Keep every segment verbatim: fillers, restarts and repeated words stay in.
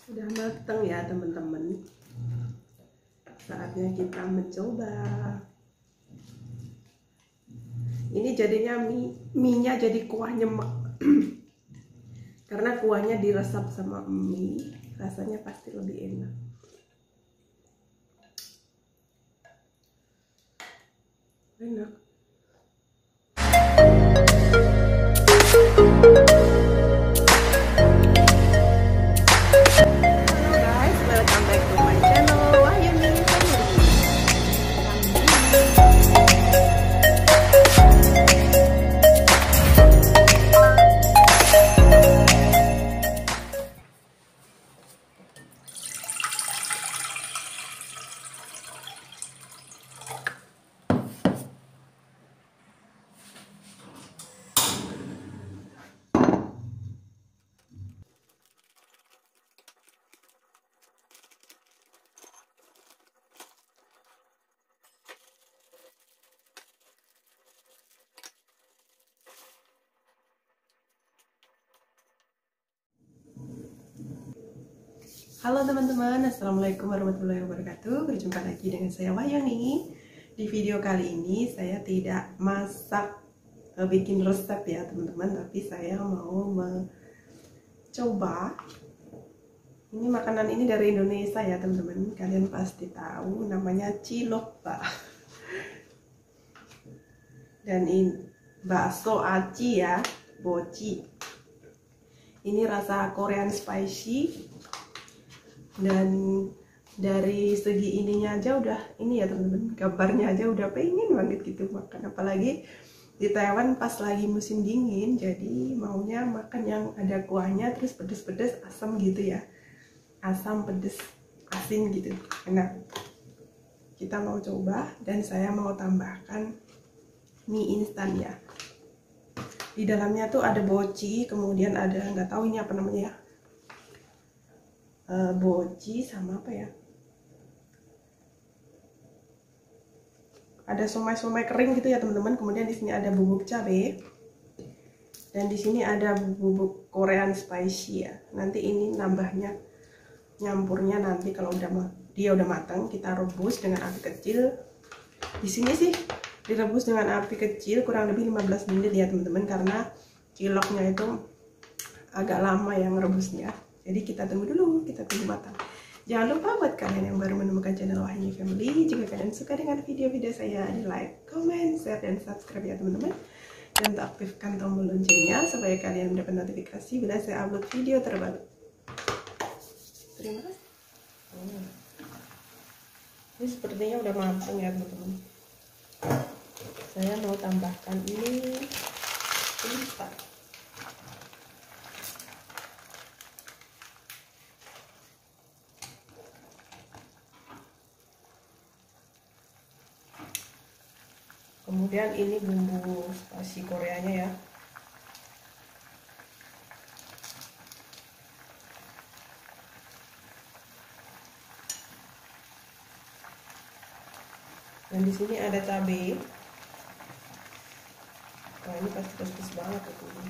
Sudah matang ya teman-teman. Saatnya kita mencoba. Ini jadinya mie, mie-nya jadi kuah nyemek. Karena kuahnya diresap sama mie, rasanya pasti lebih enak. Enak. Halo teman-teman, assalamualaikum warahmatullahi wabarakatuh. Berjumpa lagi dengan saya Wahyuni. Di video kali ini saya tidak masak bikin resep ya teman-teman, tapi saya mau mencoba. Ini makanan ini dari Indonesia ya teman-teman. Kalian pasti tahu namanya cilok pak. Dan ini bakso aci ya, boci. Ini rasa Korean spicy. Dan dari segi ininya aja udah ini ya teman-teman, gambarnya aja udah pengen banget gitu makan, apalagi di Taiwan pas lagi musim dingin, jadi maunya makan yang ada kuahnya terus pedes-pedes asam gitu ya, asam pedes asin gitu, enak. Kita mau coba dan saya mau tambahkan mie instan ya. Di dalamnya tuh ada boci, kemudian ada nggak tahu ini apa namanya ya. Uh, boci sama apa ya, ada somai-somai kering gitu ya teman-teman. Kemudian di sini ada bubuk cabai dan di sini ada bubuk Korean spicy ya. Nanti ini nambahnya, nyampurnya nanti kalau udah dia udah matang kita rebus dengan api kecil. Di sini sih direbus dengan api kecil kurang lebih lima belas menit ya teman-teman, karena ciloknya itu agak lama yang rebusnya. Jadi kita tunggu dulu, kita tunggu matang. Jangan lupa buat kalian yang baru menemukan channel Wahyuni Family, jika kalian suka dengan video-video saya, di like, comment, share, dan subscribe ya teman-teman. Dan untuk aktifkan tombol loncengnya supaya kalian mendapat notifikasi bila saya upload video terbaru. Terima kasih. Oh. Ini sepertinya udah matang ya teman-teman. Saya mau tambahkan ini instan. Kemudian ini bumbu spasi Koreanya ya. Dan di sini ada cabai. Wah, ini pasti pedas banget ya teman-teman.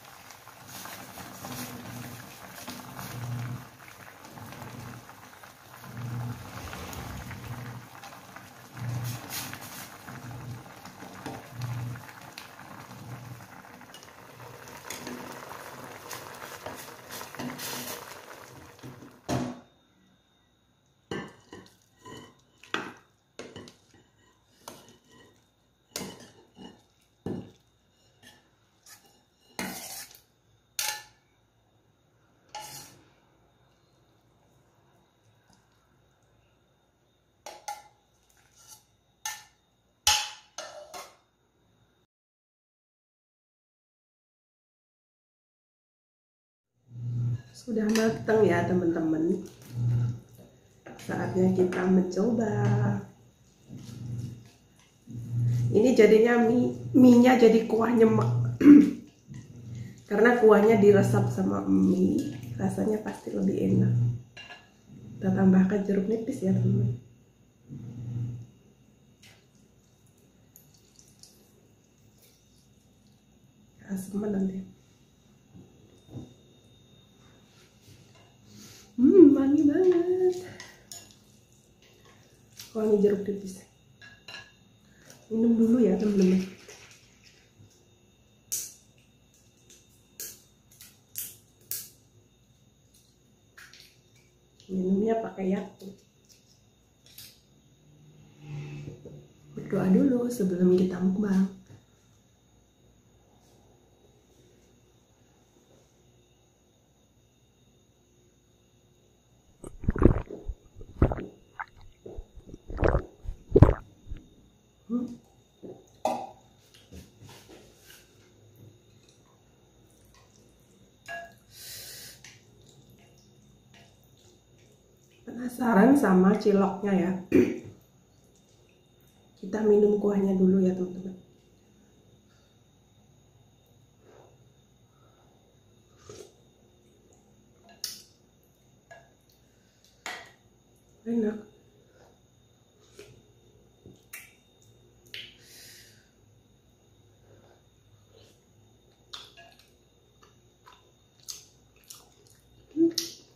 Sudah matang ya teman-teman. Saatnya kita mencoba. Ini jadinya mie, mie-nya jadi kuah nyemek. Karena kuahnya diresap sama mie, rasanya pasti lebih enak. Kita tambahkan jeruk nipis ya teman-teman. Asam nanti. Hmm. wangi banget, wangi jeruk nipis. Minum dulu ya teman-teman. Minumnya pakai Yakult. Berdoa dulu sebelum kita mukbang. Hmm. Penasaran sama ciloknya ya? Kita minum kuahnya dulu ya teman-teman. Enak. Hmm.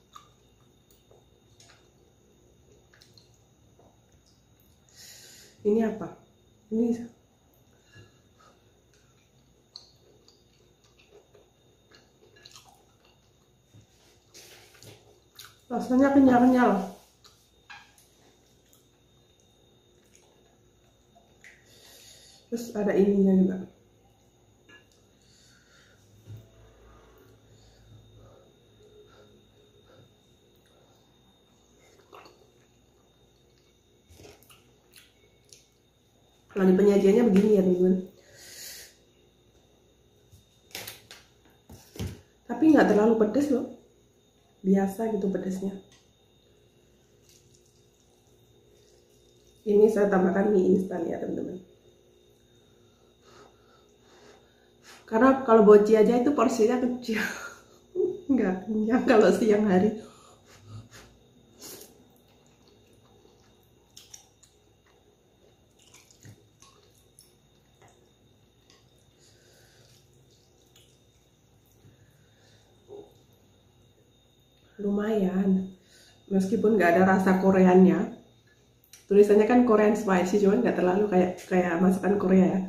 Ini apa? Ini rasanya kenyal-kenyal. Terus ada ininya juga. Kalau di penyajiannya begini ya teman-teman. Tapi nggak terlalu pedas loh. Biasa gitu pedasnya. Ini saya tambahkan mie instan ya teman-teman. Karena kalau boci aja itu porsinya kecil. Nggak kenyang kalau siang hari. Lumayan, meskipun nggak ada rasa Koreanya. Tulisannya kan Korean spicy, cuman nggak terlalu kayak kayak masakan Korea ya.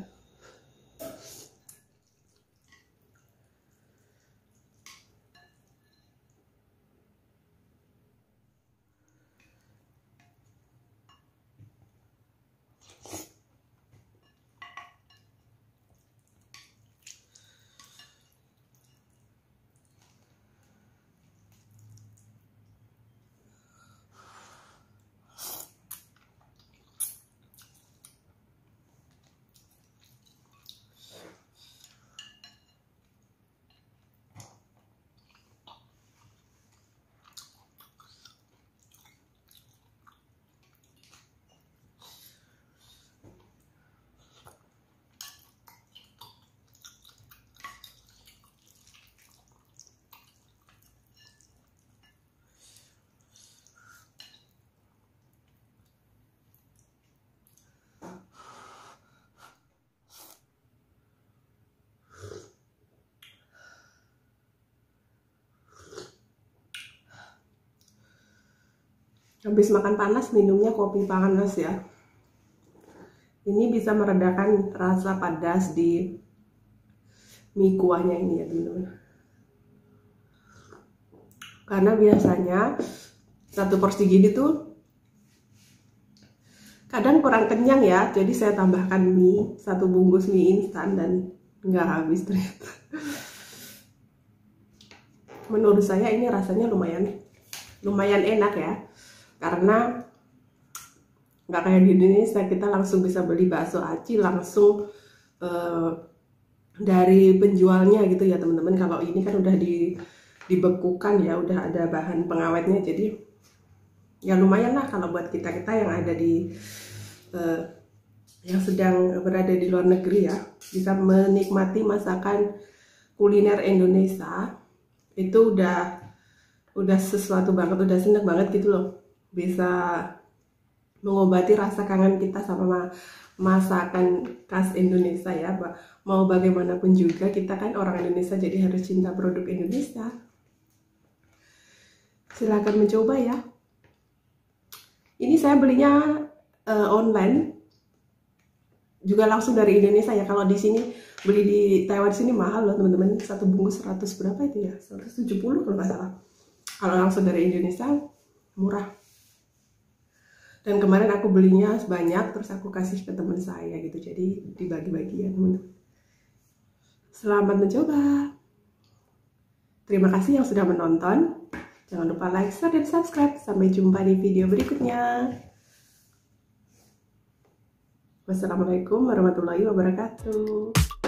Habis makan panas minumnya kopi panas ya. Ini bisa meredakan rasa panas di mie kuahnya ini ya teman-teman. Karena biasanya satu porsi gini tuh kadang kurang kenyang ya. Jadi saya tambahkan mie, satu bungkus mie instan dan nggak habis ternyata. Menurut saya ini rasanya lumayan lumayan enak ya. Karena nggak kayak di Indonesia kita langsung bisa beli bakso aci langsung eh, dari penjualnya gitu ya teman-teman. Kalau ini kan udah di, dibekukan ya, udah ada bahan pengawetnya, jadi ya lumayan lah kalau buat kita kita yang ada di eh, yang sedang berada di luar negeri ya, bisa menikmati masakan kuliner Indonesia. Itu udah udah sesuatu banget, udah seneng banget gitu loh, bisa mengobati rasa kangen kita sama masakan khas Indonesia ya. Mau bagaimanapun juga kita kan orang Indonesia, jadi harus cinta produk Indonesia. Silahkan mencoba ya. Ini saya belinya uh, online, juga langsung dari Indonesia ya. Kalau di sini beli di Taiwan sini mahal loh teman-teman, satu bungkus seratus berapa itu ya, seratus tujuh puluh kalau nggak salah. Kalau langsung dari Indonesia murah. Dan kemarin aku belinya banyak, terus aku kasih ke teman saya gitu, jadi dibagi-bagi ya teman-teman. Selamat mencoba. Terima kasih yang sudah menonton. Jangan lupa like, share, dan subscribe. Sampai jumpa di video berikutnya. Wassalamualaikum warahmatullahi wabarakatuh.